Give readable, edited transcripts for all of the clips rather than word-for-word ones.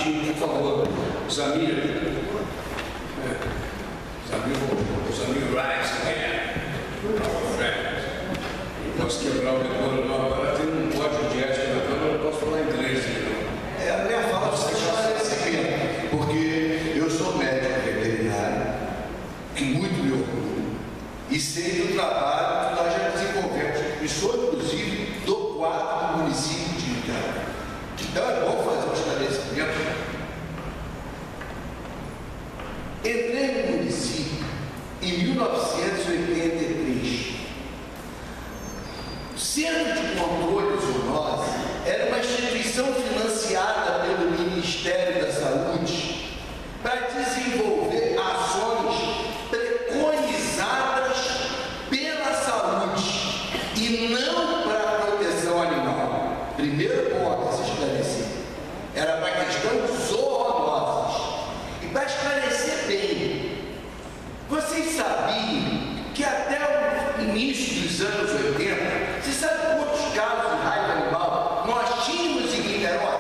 rapidinho, por favor. Zamir Rice, eu posso quebrar o decoro, não. Agora tem um código de ética na Câmara, eu não posso falar inglês. A minha fala você esclarecimento, porque eu sou médico veterinário, que muito me orgulho, e sei do trabalho que nós já desenvolvemos, e sou inclusive do quadro do município de Niterói. Então é bom fazer um esclarecimento. Entrei no município em 1983. O Centro de Controle de Zoonose era uma instituição financiada pelo Ministério da Saúde para desenvolver ações preconizadas pela saúde e não para a proteção animal. Primeiro ponto a se esclarecer. Era para a questão de zoonoses. E para esclarecer bem, vocês sabiam que até o início dos anos 80, você sabe quantos casos de raiva animal nós tínhamos em Niterói?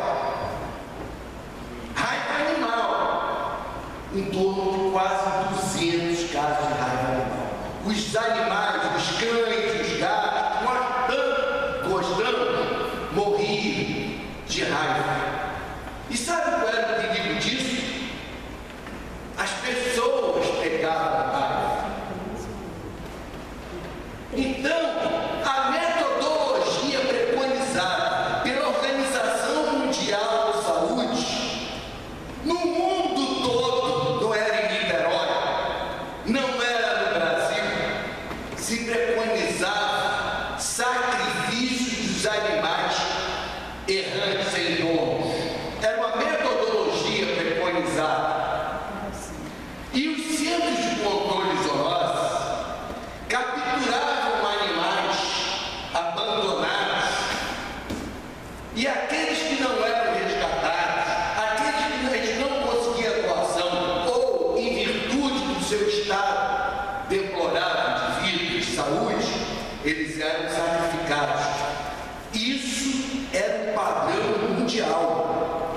Raiva animal, em torno de quase 200 casos de raiva animal. Os animais, os cães, os gatos, nós tanto gostamos, morriam de raiva. E sabe qual era o perigo disso? As pessoas pegavam a raiva. Então, a metodologia preconizada pela Organização Mundial da Saúde, no mundo todo, não era em Niterói, não era no Brasil, se preconizava sacrifício dos animais errantes sem donos. Era uma metodologia preconizada. E os centros de controle de zoonoses capturavam animais abandonados, e aqueles que não eram resgatados, aqueles que a gente não conseguia doação, ou em virtude do seu estado deplorável de vida, de saúde, eles eram sacrificados. Isso era um padrão mundial.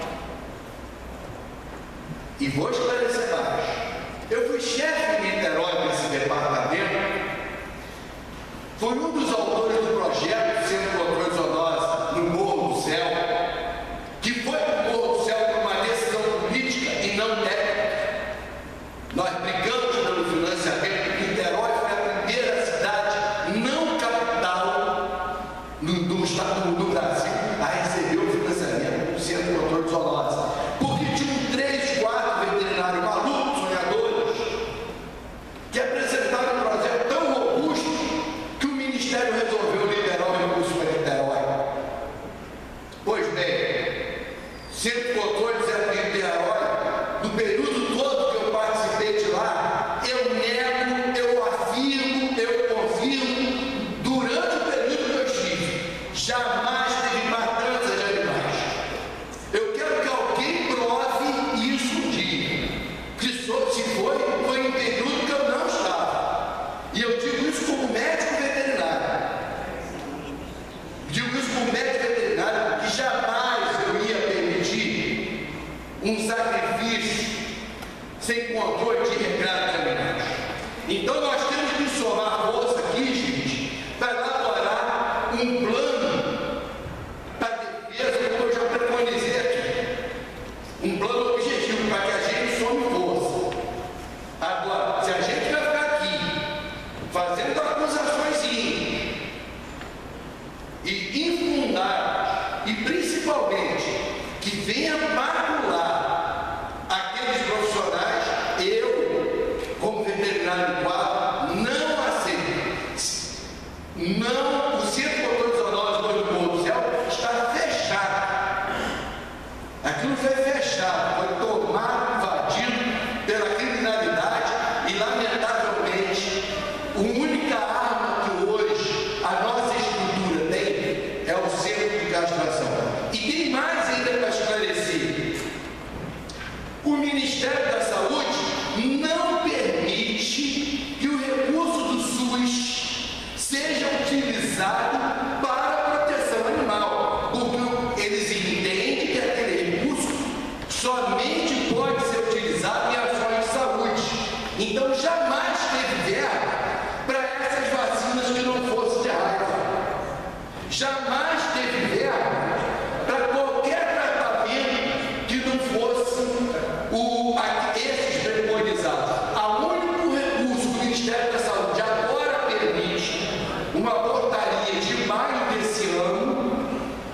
E vou esclarecer mais. Eu fui chefe de Niterói desse departamento, fui um dos autores do projeto Centro de Controle de Zoonose no Morro do Céu, que foi para o Morro do Céu por uma decisão política e não técnica. Nós brigamos pelo financiamento. Niterói foi a primeira cidade não capital do Brasil a receber o financiamento do Centro de Controle de Zoonose, porque tinham 3, 4 veterinários malucos, sonhadores, que apresentaram um projeto tão robusto que o Ministério resolveu liberar o recurso para Niterói. Pois bem, Centro de Controle de Niterói, no período todo que eu participei de lá, eu nego, eu afirmo, eu confirmo, durante o período que eu estive, jamais teve matança de animais. Eu quero que alguém prove isso um dia, que se foi em período que eu não estava. E eu digo isso como médico veterinário. Digo isso como médico veterinário, que jamais eu ia permitir um sacrifício sem controle de regrado de animais. Então nós temos que somar força aqui, gente, para elaborar um plano para defesa, como eu já preconizei aqui. Um plano objetivo para que a gente some força. Agora, se a gente vai ficar aqui fazendo acusações e infundadas, e principalmente que venha macular aqueles profissionais, eu, como veterinário do quadro, não aceito. Não, o Centro de Controle de Zoonose do Morro do Céu está fechado. Aquilo foi fechado, foi tomado, invadido pela criminalidade e, lamentavelmente, a única arma que hoje a nossa estrutura tem é o centro de castração. E tem mais ainda para esclarecer. O Ministério da Saúde não permite jamais teve verba para qualquer tratamento que não fosse esses preconizados. O único recurso que o Ministério da Saúde agora permite, uma portaria de maio desse ano,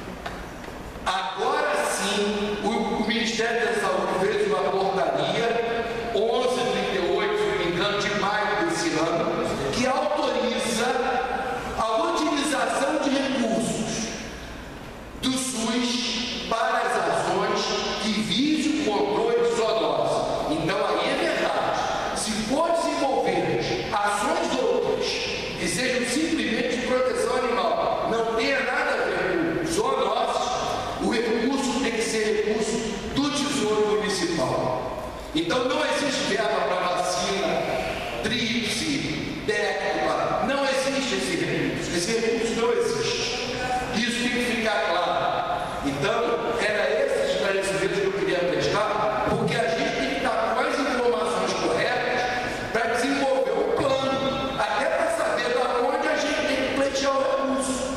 agora sim, o Ministério da Saúde fez uma portaria 1138, se não me engano, de maio desse ano, que autoriza a utilização de recursos do SUS para as ações que visem o controle de zoonose. Então aí é verdade, se for desenvolver ações outras que sejam simplesmente de proteção animal, não tenha nada a ver com zoonoses, o recurso tem que ser recurso do Tesouro Municipal. Então não existe verba para vacina, tríplice, décima, não existe esse recurso não existe. Isso tem que ficar claro. Então, era esse esclarecimento que eu queria prestar, porque a gente tem que estar com as informações corretas para desenvolver um plano, até para saber de onde a gente tem que pleitear o recurso.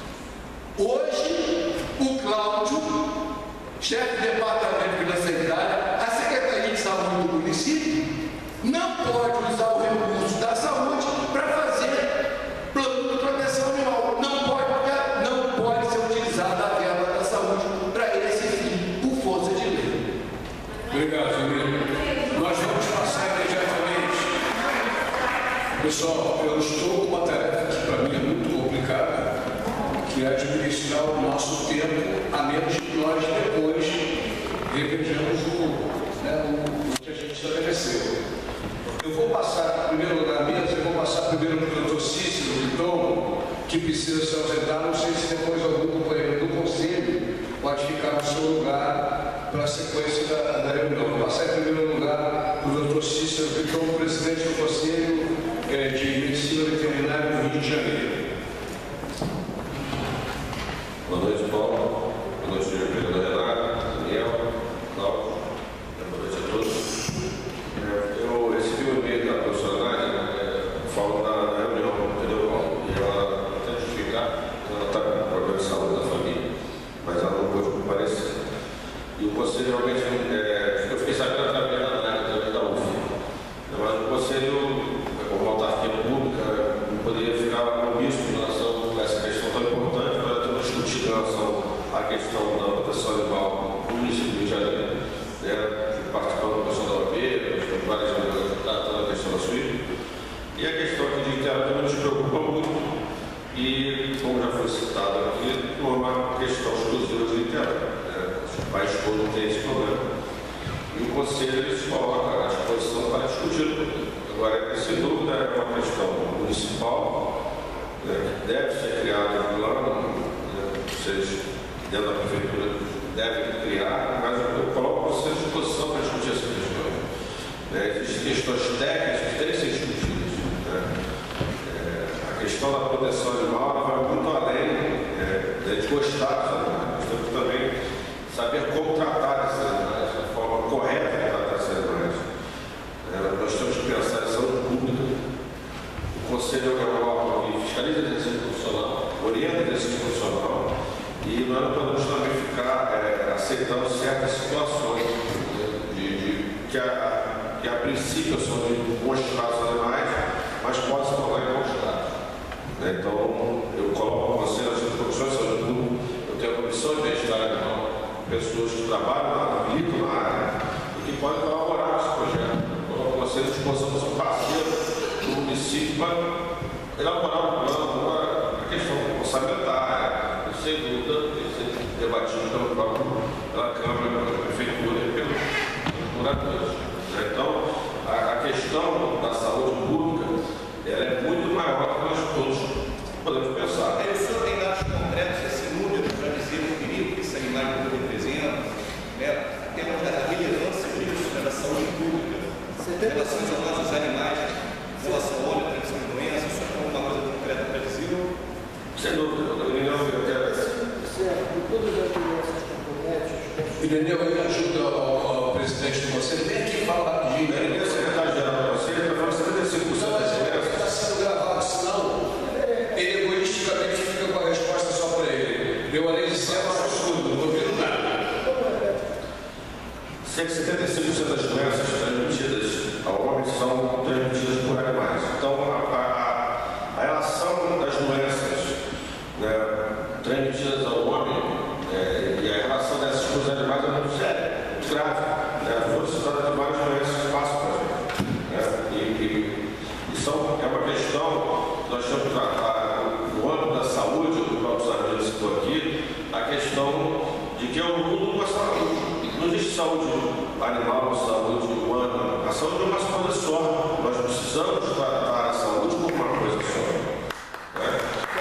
Hoje, o Cláudio, chefe do Departamento de Vigilância Sanitária, a Secretaria de Saúde do município, não pode usar o recurso da saúde para fazer plano de proteção animal. Não pode ser utilizada a verba da saúde para esse fim, por força de lei. Obrigado, Emílio. Nós vamos passar imediatamente. Pessoal, eu estou com uma tarefa que para mim é muito complicada, que é administrar o nosso tempo, a menos que nós depois revejamos o que a gente estabeleceu. Eu vou passar, em primeiro lugar mesmo, eu vou passar primeiro para o Dr. Cícero Viton, que precisa se ausentar. Não sei se depois algum companheiro do Conselho pode ficar no seu lugar para a sequência da reunião. Vou passar em primeiro lugar para o Dr. Cícero Viton, presidente do Conselho de Medicina Veterinária do Rio de Janeiro. Boa noite, Paulo. Boa noite, vereador Renato, Daniel, Cláudio. Boa noite a todos. Eu recebi um e-mail da profissional falando da reunião, entendeu, Paulo? E ela tenta justificar que ela está com problema de saúde da família, mas ela não pôde comparecer. E o conselho realmente, eu fiquei sabendo através da UF. Mas o conselho, como autarquia pública, não poderia ficar omisso em relação a essa questão tão importante para ter discutido em relação à questão da proteção animal no município do Rio de Janeiro, participando da questão da OAB, várias vezes tratando a questão da suíte. E a questão aqui de literatura nos preocupa muito, e, como já foi citado aqui, não é uma questão exclusiva de literatura. Os pais todos têm esse problema. E o Conselho eles coloca à disposição para discutir. Agora, sem dúvida, é uma questão municipal, que deve ser criado um plano, vocês, dentro da prefeitura, devem criar, mas eu coloco vocês à disposição para discutir essas questões. Existem questões técnicas que têm que ser discutidas. A questão da proteção animal ela vai muito além de gostar dos animais. Nós temos que também saber como tratar esses animais, a forma correta de tratar esses animais. Nós temos que pensar em saúde pública. O Conselho é um órgão que fiscaliza a exercício profissional, orienta a exercício profissional, e nós não podemos também ficar aceitando certas situações que a princípio são de bons tratos animais, mas podem se tornar em bons tratos. Então, eu coloco o Conselho de Profissões de Saúde Pública, eu tenho a comissão de bem-estar animal, pessoas que trabalham militam na área e que podem colaborar com esse projeto. Eu coloco o Conselho de disposição de ser parceiro do município para elaborar um plano, uma questão orçamentária, e sem dúvida, tem que ser debatido pela Câmara, pela Prefeitura e pelos moradores. Então, a questão da saúde pública ela é muito maior do que nós todos podemos pensar. O senhor tem dados concretos, esse número, para dizer o perigo que esse animal representa, temos da relevância disso, da saúde pública, relações aos nossos animais, em relação ao óleo, transmissão de doenças, o senhor tem alguma coisa concreta para dizer? Sem dúvida, eu quero certo, todas as doenças comprometem. Ireneu, eu ajudo ao presidente do Conselho. Vem aqui falar rapidinho. o secretário-geral do Conselho está falando 75% das doenças. Está sendo gravado, senão ele egoisticamente fica com a resposta só para saúde animal, saúde humana. A saúde é uma coisa só. Nós precisamos tratar a saúde como uma coisa só. Né?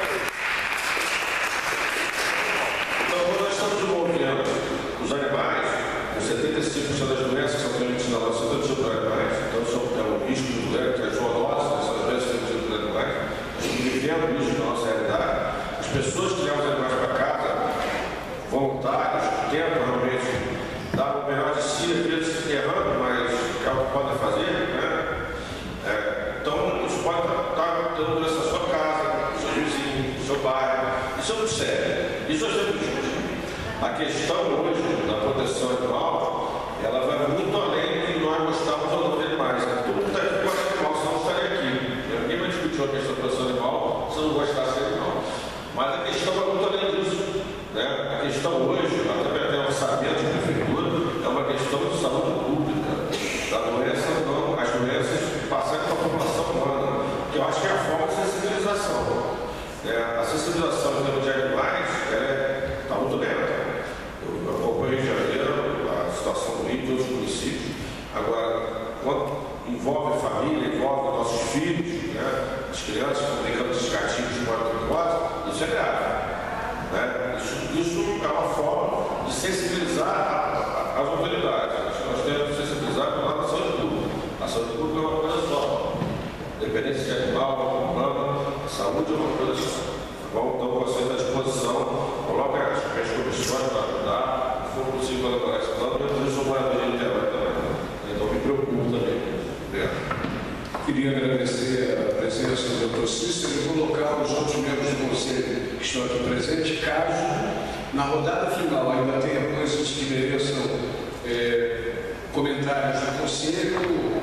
Então, quando nós estamos desenvolvendo os animais, 75% das doenças são transmitidas na nossa vida por animais. Então, isso é um risco muito grande, que as zoonoses, essas doenças transmitidas por animais. Nós estamos vivendo isso na nossa realidade. As pessoas que levam os animais para casa, voluntários, que tentam realmente dar o melhor de si, às vezes errando, mas que é o que podem fazer, né? Então, isso pode estar dando doença na sua casa, no seu vizinho, no seu bairro. Isso é muito sério. Isso é sempre justo. A questão hoje da proteção animal, ela vai muito além de nós gostarmos ou não de animais. Todo mundo está aqui com esse animal, senão não estaria aqui. Ninguém vai discutir a questão da proteção animal se não gostasse de animal. Mas a questão vai muito além disso. Né? A questão hoje, até pelo orçamento de prefeitura, é uma questão de saúde pública, da doença, não, as doenças passarem para a população humana, que eu acho que é a forma de sensibilização. A sensibilização em termos de animais está muito lenta. Eu acompanho em Janeiro a situação do Rio, de outros municípios. Agora, quando envolve família, envolve nossos filhos, né? As crianças brincando de gatinhos de moto, isso é grave. Né? Isso é uma forma de sensibilizar as autoridades. Nós temos que sensibilizar pela lado da saúde pública. A saúde pública é uma coisa só. Independência de animal, humana, a saúde é uma coisa só. Bom, então vocês à disposição, coloquem as comissões para ajudar, se for possível elaborar esse plano, eu sou morador de Niterói também. Então me preocupo também. Obrigado. Queria agradecer a presença do Dr. Cícero e colocar os outros membros do conselho que estão aqui presentes, caso na rodada final ainda tenha coisas que mereçam comentários do conselho,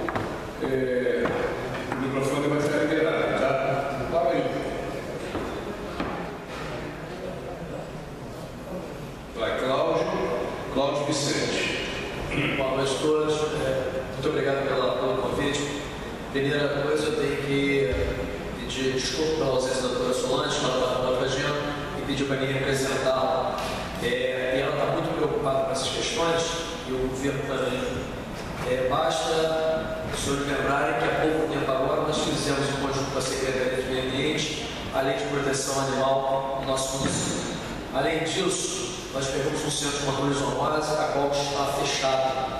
o microfone vai estar liberado, tá? Fala aí. Vai, Cláudio Vicente. Boa noite a todos. Muito obrigado pelo convite. Primeira coisa, eu tenho que pedir desculpa pela ausência da doutora Solange, que ela estava protegendo, e pediu para mim representá-la. E ela está muito preocupada com essas questões, e o governo também. Basta os senhores lembrarem que há pouco tempo agora nós fizemos em conjunto com a Secretaria de Meio Ambiente a Lei de Proteção Animal no nosso município. Além disso, nós pegamos um centro de controle de zoonose, a qual está fechado.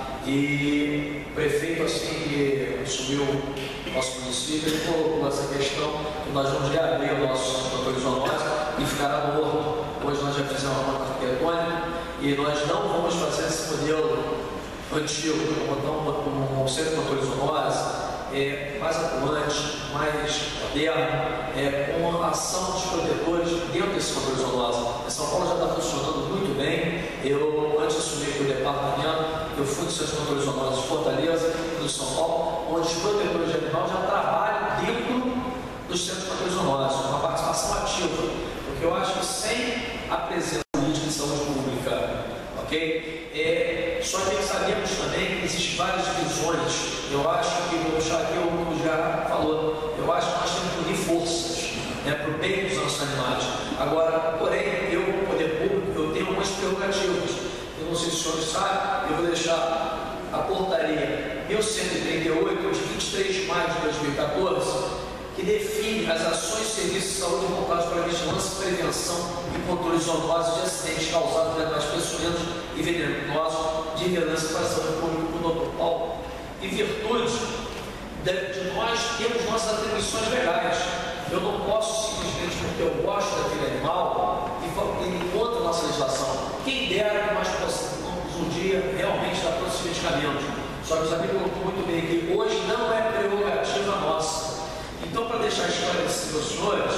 E o prefeito, assim que assumiu o nosso município, ele colocou essa questão que nós vamos reabrir o nosso centro de controle de zoonose e ficará morto. Hoje nós já fizemos uma planta arquitetônica e nós não vamos fazer esse modelo antigo, vamos botar um centro de controle de zoonose mais atuante, mais moderno, com a ação dos protetores dentro desse controle de zoonose. Em São Paulo já está funcionando muito bem. Eu, antes de assumir o departamento, eu fui no centro de controle de zoonose de Fortaleza, no São Paulo, onde os protetores de animal já trabalham dentro do centro de controle de zoonose, uma participação ativa, porque eu acho que sem a presença política de saúde pública, ok? Só que sabemos também que existem várias divisões. Eu acho que, vou puxar aqui o que já falou, eu acho que nós temos que unir forças para o bem dos nossos animais. Agora, porém, eu, como poder público, eu tenho algumas prerrogativas. Eu não sei se os senhores sabem, eu vou deixar a portaria 1138, de 23 de maio de 2014, que define as ações e serviços de saúde voltados para a vigilância, prevenção e controle de zoonoses de acidentes causados por animais peçonhentos e venenosos de relevância para a saúde pública do Dr. Paulo. Em virtude de nós termos nossas atribuições legais. Eu não posso simplesmente porque eu gosto daquele animal e contra a nossa legislação. Quem dera que nós possamos um dia realmente dar todos esses medicamentos. Só que os amigos colocou muito bem que hoje não é prerrogativa nossa. Então, para deixar esclarecido aos senhores,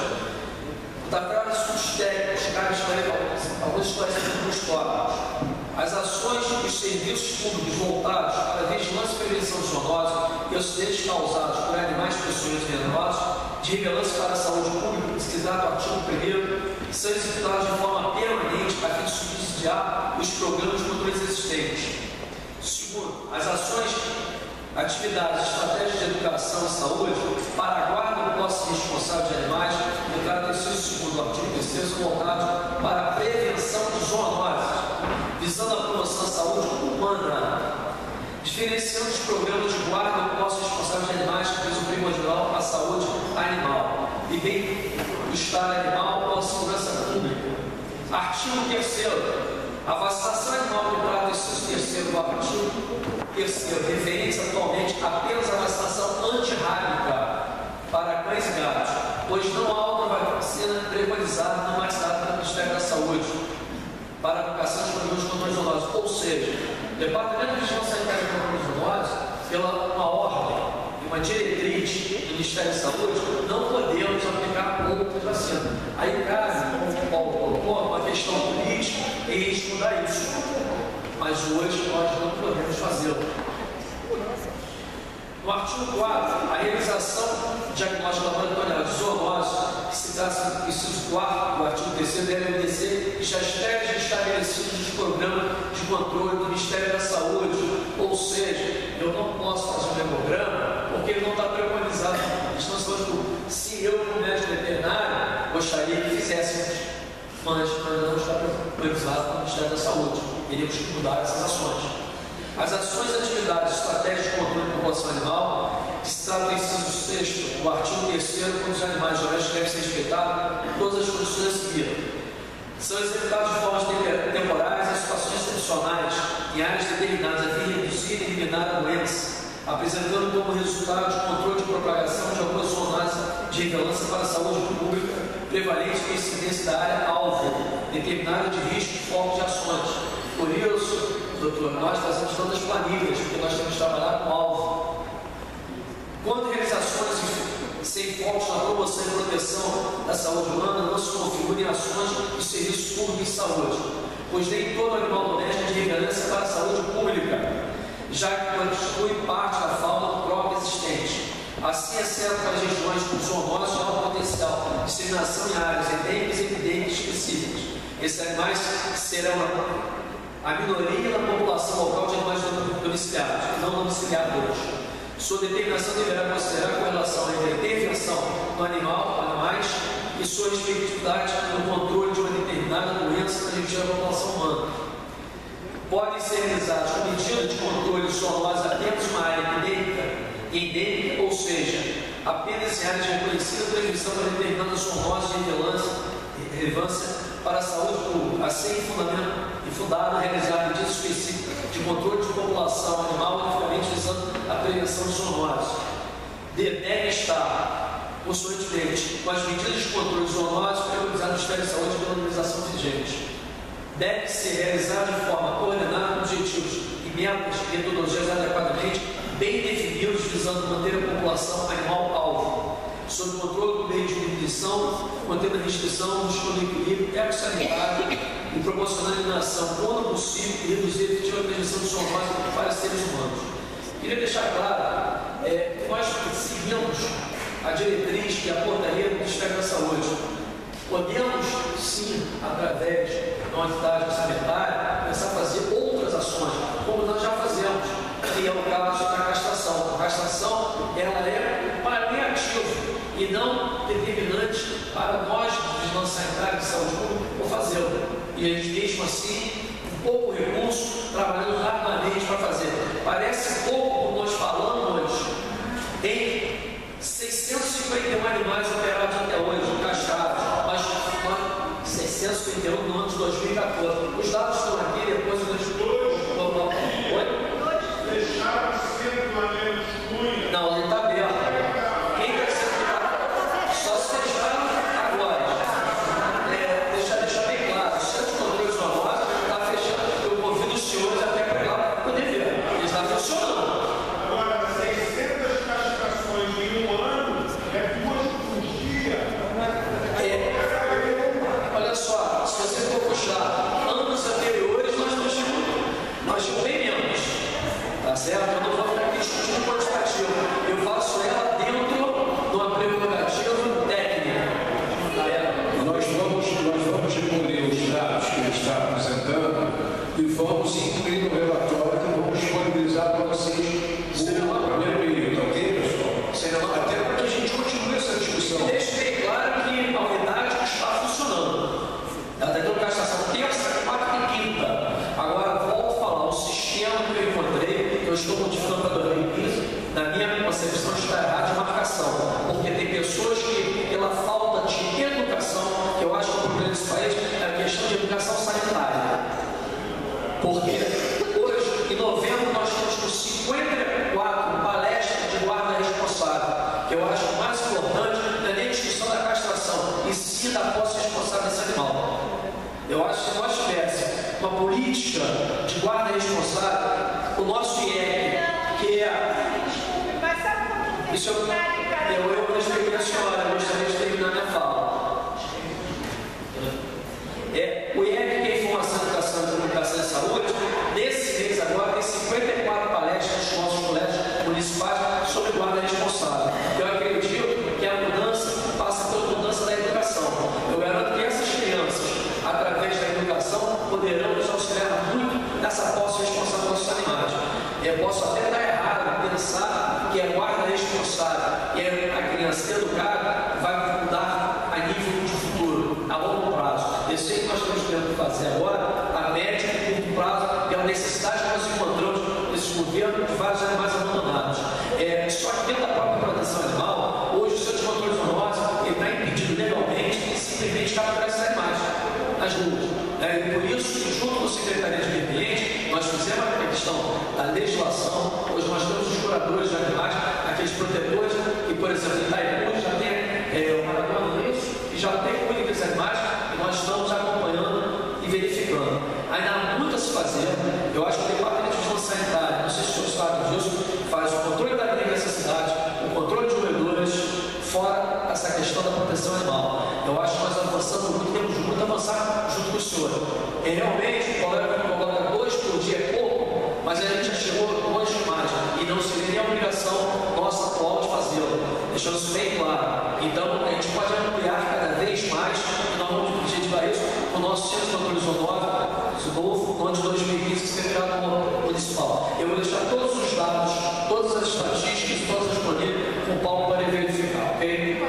da frase assuntos técnicos, cabe alguns esclarecimentos tópicos. As ações dos serviços públicos voltados para a vigilância e prevenção de zoonose e acidentes causados por animais peçonhentos e venenosos de relevância para a saúde pública, pesquisado no artigo 1º, são executadas de forma permanente a fim de subsidiar os programas de controle existentes. Segundo, as ações, atividades, estratégias de educação e saúde para a guarda do posse responsável de animais, no caso segundo artigo 3º, são voltados para a prevenção de zoonoses, visando a promoção da saúde humana diferenciando os programas de guarda ou posse responsável de animais que visam primordial à saúde animal e bem estar animal ou a segurança pública. Artigo 3º. A vacinação animal contemplada, inciso 3º do artigo 3º, referência atualmente apenas à vacinação antirrábica para cães e gatos, pois não há outra vacina preconizada no maxilar do Ministério da Saúde para a aplicação de produtos contra os zoonoses. Ou seja, o Departamento de Vigilância Sanitária contra os zoonoses, pela uma ordem e uma diretriz do Ministério da Saúde, não podemos aplicar outras vacinas. Aí caso, como o Paulo colocou, uma questão política em estudar isso. Mas hoje nós não podemos fazê-lo. No artigo 4, a realização de diagnóstico laboratorial de zoonose, que se trata do inciso 4 do artigo 3º, deve obedecer estratégias estabelecidas nos programas de controle do Ministério da Saúde. Ou seja, eu não posso fazer um hemograma porque ele não está preconizado na distância do. Se eu, como médico veterinário, gostaria que fizéssemos, mas não está preconizado no Ministério da Saúde. Teríamos que mudar essas ações. As ações e atividades estratégias de controle da população animal, que se trata do inciso 6º do artigo 3º, quando os animais domésticos devem ser respeitados em todas as condições a seguir. São executados de formas temporárias em situações excepcionais, em áreas determinadas a fim de reduzir e eliminar a doença, apresentando como resultado de controle de propagação de algumas zoonoses de relevância para a saúde pública, prevalente com incidência da área alvo, determinada de risco e foco de ações. Por isso, doutor, nós fazemos todas as planilhas, porque nós temos que trabalhar com alvo. Quando realizações sem focos na promoção e proteção da saúde humana, não se configurem ações de serviço público de saúde, pois nem todo animal doméstico é de relevância para a saúde pública, já que constitui parte da fauna própria existente. Assim, exceto para as regiões com zoonoses de alto potencial, disseminação em áreas endêmicas e epidêmicas específicas. Esses animais serão a minoria da população local de animais domiciliados, não domiciliados. Sua determinação deverá considerar a correlação entre a intervenção no animal, animais, e sua respectividade no controle de uma determinada doença na região da população humana. Podem ser realizados com medida de controle de zoonose apenas uma área epidêmica e endêmica, ou seja, apenas em áreas de reconhecida transmissão para determinadas zoonoses de relevância para a saúde pública, assim fundado realizar medidas específicas de controle de população animal, unicamente visando a prevenção de zoonoses. Deve estar, consoantemente, com as medidas de controle de zoonoses preconizadas no Ministério da Saúde pela organização vigente. Deve ser realizado de forma coordenada com objetivos e metas e metodologias adequadamente bem definidos, visando manter a população animal-alvo, sob o controle do meio de nutrição, contendo a restrição, buscando equilíbrio ecossanitário e proporcionando a eliminação, quando possível, e reduzir a efetiva transmissão de zoonose para seres humanos. Queria deixar claro, nós seguimos a diretriz e a portaria do Ministério da Saúde. Podemos, sim, através de uma entidade orçamentária, começar a fazer outras ações, como nós já fazemos, que é o caso da castração. A castração, ela é paliativo e não determinante para nós, de vigilância sanitária de saúde pública, por fazê-lo. E a gente, mesmo assim, com pouco recurso, trabalhando rapidamente para fazer. Parece pouco, como nós falamos, em 651 animais operados até hoje, castrados, mas 651 no ano de 2014. Os dados estão aqui, depois nós... Deixaram sempre uma menos ruim. Não, ele está aberto. Quem quer ser só se fecharam agora. Deixar bem claro, o centro de controle de zoonose está fechando. Eu convido os senhores até para ir lá para poder ver. Ele está funcionando. Agora, 600 castrações em um ano é 2 por dia. Olha só, se você for puxar anos anteriores, nós não tínhamos Eu acho que se nós tivéssemos uma política de guarda responsável, o nosso IEC, que é... Mas sabe quando Isso eu respeitei a senhora, eu gostaria de terminar minha fala. O IEC, que é Informação, Educação, Comunicação e Saúde, nesse mês agora tem 54 palestras nos nossos colégios municipais sobre guarda responsável. Eu acredito que a mudança passa pela mudança da educação. Eu garanto que essas crianças, através da educação, poderão nos auxiliar muito nessa posse responsável dos animais. Eu posso até estar errado pensar que a guarda responsável e a criança educada vai mudar a nível de futuro, a longo prazo. Eu sei que nós estamos tentando fazer agora a médio e curto prazo, que é a necessidade que nós encontramos nesse governo de vários animais abandonados. Só que dentro da própria proteção animal, hoje o Centro de Controle de Zoonose está impedido legalmente simplesmente capturar esses animais nas ruas. Por isso, junto com a Secretaria de Meio Ambiente, nós fizemos a questão da legislação. Hoje nós temos os curadores de animais, aqueles protetores que, por exemplo, em Itaipu já tem o Maradona isso, e já tem cuidado dos animais, e nós estamos acompanhando e verificando. Ainda há muito a se fazer. Eu acho que o Departamento de Vigilância Sanitária, não sei se o senhor sabe disso, faz o controle da vida nessa cidade, o controle de roedores, fora essa questão da proteção animal. Eu acho que nós avançamos muito, temos muito a avançar junto com o senhor. E realmente, o colega coloca 2 por dia é pouco, mas a gente já chegou longe demais e não seria nem a obrigação nossa atual de fazê-lo, deixando isso bem claro. Então, a gente pode ampliar cada vez mais, e nós vamos objetivar isso com o nosso Centro de Controle Zoonose, no ano de 2015, que será criado no municipal. Eu vou deixar todos os dados, todas as estatísticas, todas as planilhas com o Paulo para ele verificar, ok?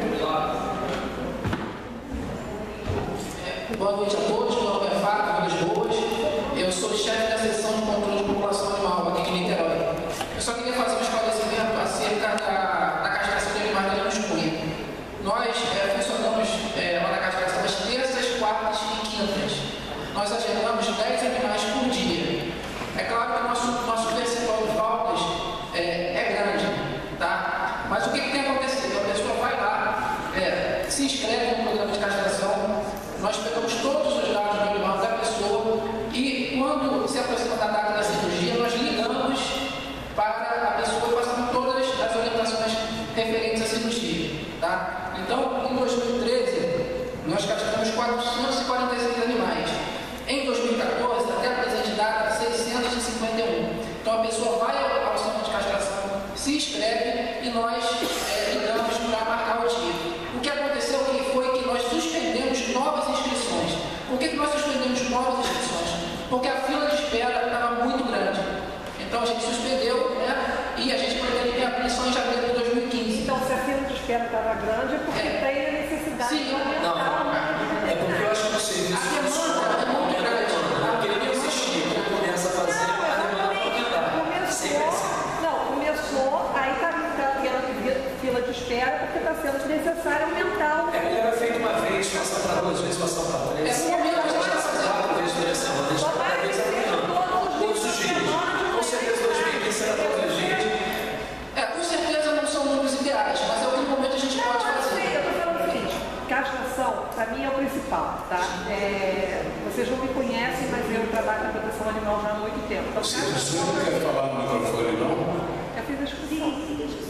Boa noite a todos, meu nome é Fábio Vilas Boas, eu sou chefe da seção de controle de população animal aqui de Niterói. Eu só queria fazer um esclarecimento acerca da castração de animais da Lemos Cunha. Nós funcionamos lá na castração às terças, quartas e quintas. Nós agendamos 10 animais por dia. É claro que o nosso percentual de faltas é grande, tá? Mas o que tem acontecido? A pessoa vai lá, se inscreve no programa de castração, nós pegamos todos os dados do animal da pessoa e, quando se aproxima da data da cirurgia, nós ligamos para a pessoa e passamos todas as orientações referentes à cirurgia, tá? Então, em 2013, nós castramos 446 animais. Em 2014, até a presente data, 651. Então, a pessoa vai ao centro de castração, se inscreve e nós ligamos para marcar o dia. O que aconteceu foi que nós suspendemos novas inscrições. Por que nós suspendemos novas inscrições? Porque a fila de espera estava muito grande. Então, a gente suspendeu, né? E a gente pretende reabrir só em janeiro de 2015. Então, se a fila de espera estava grande, é porque tem a necessidade de aumentar. Não, é porque eu acho que o serviço a demanda é muito grande. Porque ele não existia, quando começa a fazer, a demanda vai aumentar. Começou, aí está tendo fila de espera, porque está sendo necessário aumentar o... Ele era feito uma vez, passar para 2 vezes, passar para 3. É momento a gente está fazendo. 4 vezes durante a semana, a gente está cada vez aumentando. Todos os dias. Com certeza 2015 será todos os dias. Com certeza não são números ideais, mas em algum momento a gente pode fazer. Eu estou falando o seguinte, castração, para mim, é o principal, tá? Vocês não me conhecem, mas eu trabalho com proteção animal já há muito tempo. Então, Você não quer falar no microfone, não? eu fiz a excursão.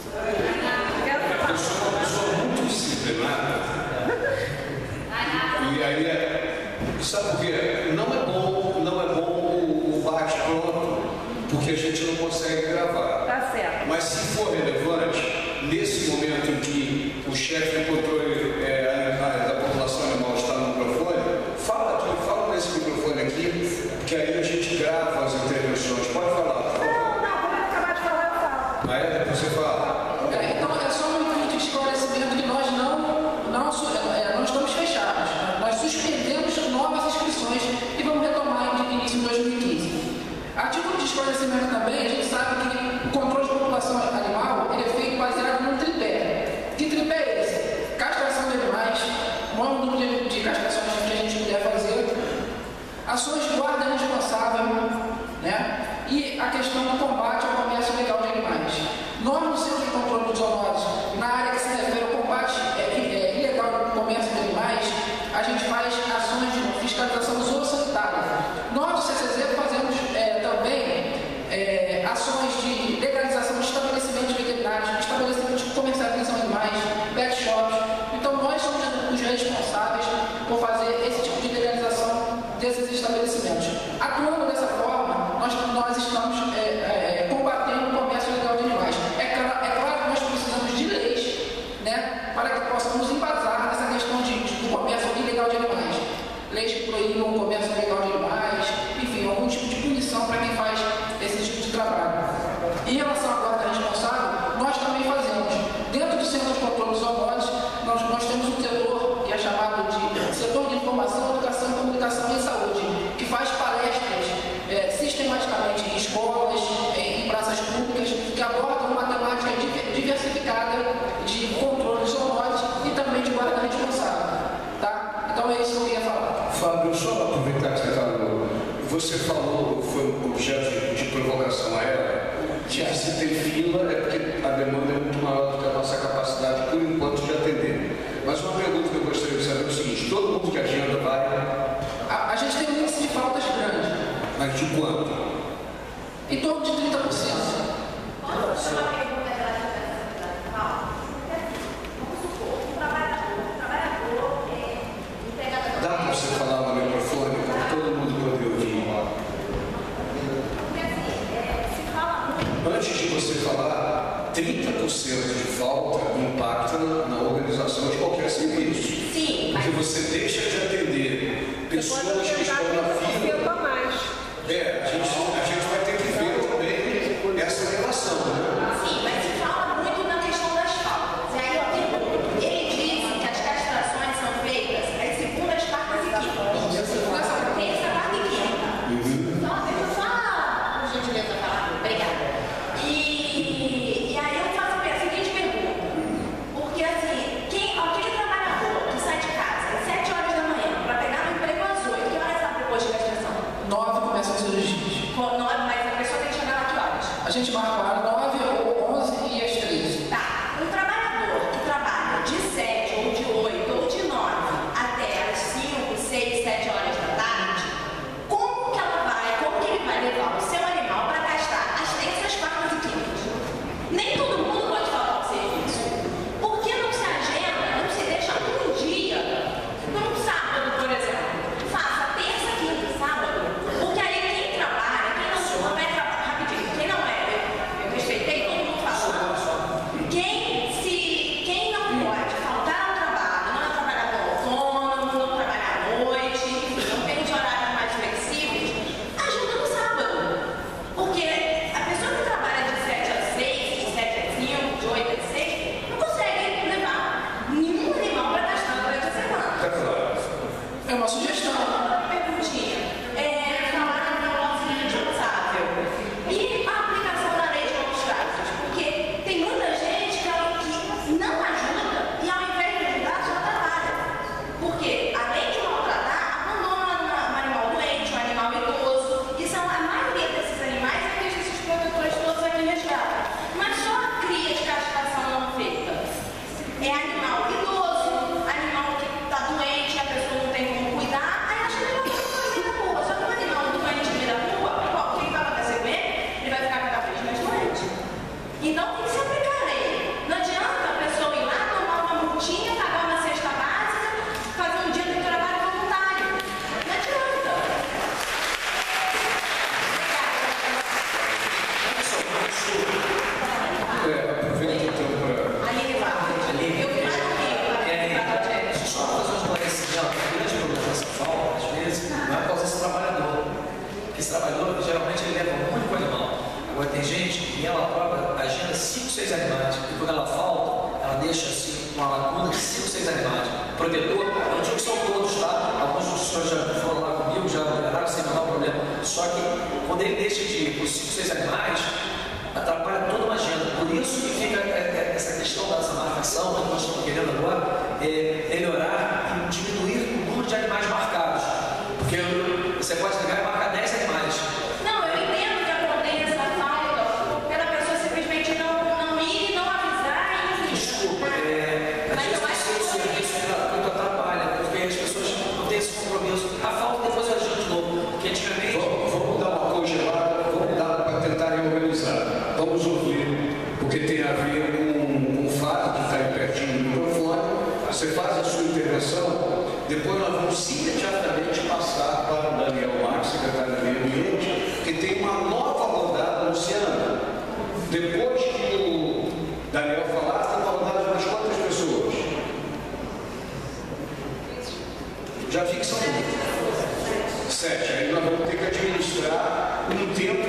Eu sou uma pessoa muito disciplinada. E aí, sabe por quê? Não é bom o bate-pronto, porque a gente não consegue gravar. Tá certo. Mas se for relevante, nesse momento em que o chefe de controle da população animal está no microfone, fala nesse microfone aqui, que aí a gente grava as intervenções. Pode falar, por favor. Não, quando eu acabar de falar, eu falo. Depois você fala. Então, é só um intuito de esclarecimento que nós não estamos fechados. Nós suspendemos novas inscrições e vamos retomar no início de 2015. A título de esclarecimento também, a gente sabe que o controle de população animal ele é feito baseado num tripé. Que tripé é esse? Castração de animais, o maior número de castrações que a gente puder fazer, ações de guarda responsável, né? E a questão do combate ao comércio ilegal de animais. Nós, no Centro de Controle de Zoonose, na área que se refere ao combate ilegal do comércio de animais, a gente faz ações de fiscalização zoossanitária. Nós, do CCZ, fazemos também ações de legalização de estabelecimentos veterinários, estabelecimentos que comercializam animais, pet shops. Então, nós somos os responsáveis por fazer esse tipo de legalização desses estabelecimentos. Atuando dessa forma, nós estamos combatendo o comércio ilegal de animais. É claro que nós precisamos de leis, né, para que possamos embasar nessa questão do comércio ilegal de animais. Leis que proíbam o comércio ilegal de animais, enfim, algum tipo de punição para quem faz esse tipo de trabalho. Em relação à guarda responsável, nós também fazemos. Dentro do Centro de Controle dos Zoonoses, nós temos um setor que é chamado de Setor de Informação, Educação, Comunicação e Saúde, que faz palestras sistematicamente em escolas, em praças públicas, que abordam uma temática diversificada de controle dos zoonoses e também de guarda responsável. Tá? Então é isso que eu queria falar. Fábio, só para aproveitar que você falou, foi objeto de provocação a ela, de que se tem fila é porque a demanda é muito maior do que a nossa capacidade, por enquanto, de atender. Mas uma pergunta que eu gostaria de saber é o seguinte: todo mundo que agenda vai? A gente tem um índice de faltas grande. Mas de quanto? Em torno de 30%. Dá para você falar no microfone para todo mundo poder ouvir? Antes de você falar, 30% de falta impacta na organização de qualquer serviço. Sim. Porque você deixa de atender pessoas que estão na fila. A gente vai ter que ver também essa relação, né? Sim, mas se fala muito na questão das faltas. E aí eu pergunto, ele disse que as castrações são feitas às segundas, quartas e quintas. Segunda, terça, quarta e quinta. Então, deixa eu só, por gentileza, falar. Obrigada. E aí eu faço a seguinte pergunta. Porque assim, aquele trabalhador que sai de casa às 7 horas da manhã para pegar no emprego às 8, que horas abre depois de castração? 9 começam as cirurgias. Mas a pessoa tem que chegar lá que horas? A gente marca 9 ou 11 e às 13. Tá. Um trabalhador que trabalha de 7 ou de 8 ou de 9 até as 5, 6, 7 horas da tarde, como que ele vai levar o seu animal para castrar às terças, quartas e quintas? Nem todo mundo pode faltar o serviço. Por que não se agenda, não se deixa um dia, num sábado, por exemplo? Faça terça, quinta e sábado. Porque aí quem trabalha, quem não vai trabalhar, rapidinho, quem não eu respeitei todo mundo falando. Quem não pode faltar ao trabalho, não é trabalhador autônomo, não trabalhar à noite, enfim, não tem de horários mais flexíveis, ajuda no sábado. Porque a pessoa que trabalha de 7 às 6, de 7 às 5, de 8 às 6, não consegue levar nenhum animal para castrar durante a semana. É uma sugestão. Perguntinha. Falaram do nosso responsável. E a aplicação da lei de maus tratos? Porque tem muita gente que não ajuda e ao invés de ajudar, só trabalha. Porque além de maltratar, abandona um animal doente, um animal idoso. E a maioria desses animais é que esses protetores todos aqui resgatam. Mas só a cria de castração não feita. É animal idoso, animal que está doente, a pessoa não tem como cuidar, aí acha que ele vai fazer na rua. Só que um animal doente ali na rua, quem vai acontecer com ele vai ficar cada vez mais doente. Então tem que se aplicar a lei. Não adianta a pessoa ir lá, tomar uma multinha, pagar uma cesta básica, fazer um dia de trabalho voluntário. Não adianta. Aproveita então para... Aline Vargas. Eu vi mais do que Só para fazer um esclarecimento, o grande problema dessa falta, às vezes, não é por causa desse trabalhador. Porque esse trabalhador, geralmente, ele leva um único animal. Agora, tem gente que ela própria agenda 5, 6 animais. E quando ela falta, ela deixa assim, uma lacuna de 5, 6 animais. O protetor, eu não digo que são todos, tá? Alguns dos senhores já foram lá comigo, já liberaram sem menor problema. Só que quando ele deixa de ir por 5, 6 animais, atrapalha toda uma agenda. Por isso que fica essa questão dessa marcação, que nós estamos querendo agora, melhorar e diminuir o número de animais marcados. Porque você pode ligar e marcar 10 animais. Não, eu entendo que aconteça essa falta pela pessoa simplesmente não ir e não avisar, enfim. Desculpa, às vezes o serviço gratuito atrapalha, porque as pessoas não têm esse compromisso. A 7. Aí nós vamos ter que administrar um tempo